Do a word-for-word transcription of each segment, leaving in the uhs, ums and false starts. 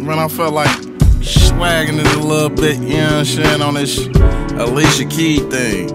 Man, I felt like swagging it a little bit, you know what I'm saying, on this Alicia Keys thing.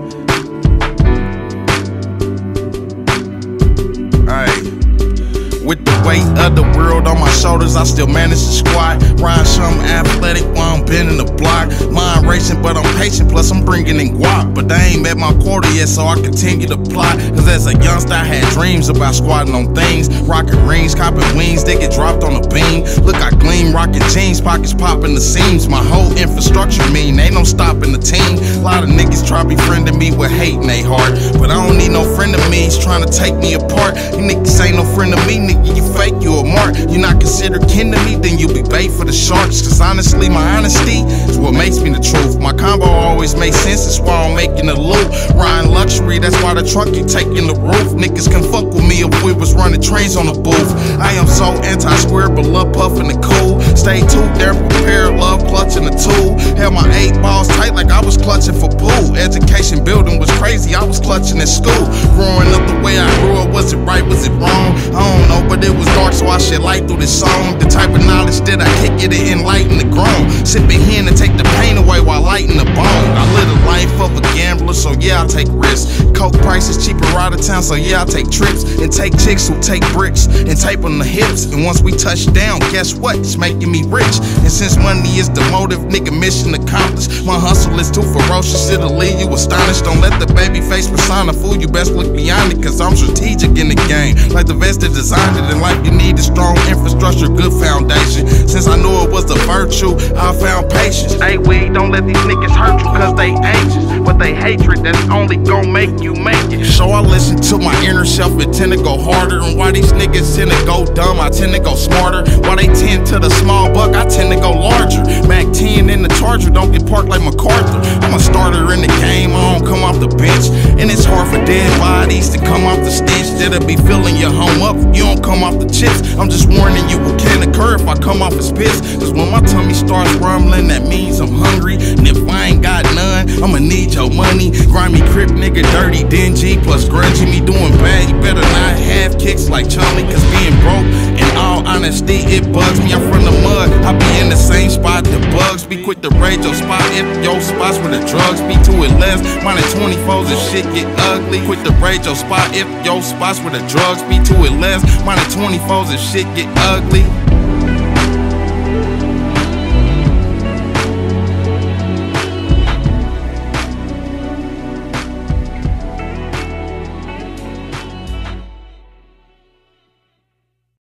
Alright. With the weight of the world on my shoulders, I still manage to squat. Rhyme something athletic while I'm bending the block. Mind racing, but I'm patient, plus I'm bringing in guap. But they ain't met my quota yet, so I continue to plot. Cause as a youngster, I had dreams about squatting on things. Rocking rings, copping wings, they get dropped on a beam. Look, I gleam, rocking jeans, pockets popping the seams. My whole infrastructure mean, ain't no stopping the team. A lot of niggas try befriending me with hate in they heart. But I don't need no friend of me, he's trying to take me apart. You niggas ain't no friend of me, nigga. You fake, you a mark. You're not considered kin to me, then you be bait for the sharks. Cause honestly, my honesty is what makes me the truth. My combo always makes sense, that's why I'm making a loop. Riding luxury, that's why the trunk you taking the roof. Niggas can fuck with me if we was running trains on the booth. I am so anti-square, but love puffing the cool. Stay tuned there, prepared, love clutching the tool. Held my eight balls tight like I was clutching for pool. Education building was crazy, I was clutching at school. Growing up the way I grew up, was it right, was it wrong? I don't know, but it was dark, so I shed light through this song. The type of knowledge that I kick it to enlighten the grown. Sipping here to take the pain away while lighting the bone. I live a life of a gambler, so yeah, I take risks. Coke prices cheaper out of town, so yeah, I take trips. And take chicks who take bricks and tape on the hips. And once we touch down, guess what? It's making me rich. And since money is the motive, nigga, mission accomplished. My hustle is too ferocious, it'll leave you astonished. Don't let the baby face persona fool you, best look beyond it. Cause I'm strategic in the game, like the vest that designed it. In life you need a strong infrastructure, good foundation. Since I knew it was a virtue, I found patience. Hey, we don't let these niggas hurt you cause they anxious. But they hatred, that's only gon' make you make it. So I listen to my inner self and tend to go harder. And why these niggas tend to go dumb, I tend to go smarter. Why they tend to the small buck, I tend to go larger. Mac ten in the Charger, don't get parked like MacArthur. I'm a starter in the game, I don't come off the bench. And it's hard for dead bodies to come off the stench. That'll be filling your home up, you don't come off the chips. I'm just warning you what can occur if I come off as piss. Cause when my tummy starts rumbling, that means I'm hungry. And if I ain't got none, I'ma need your money. Grimy crip nigga, dirty, dingy, plus grungy. Me doing bad, you better not have kicks like Charlie. Cause being broke, in all honesty, it bugs me. I'm from the mud, I be in the same spot. The bugs be quick to raid your spot. If your spots where the drugs be to it less. Minus twenty-fours and shit get ugly. Quick to raid your spot. If your spots where the drugs be to it less. Minus twenty-fours and shit get ugly.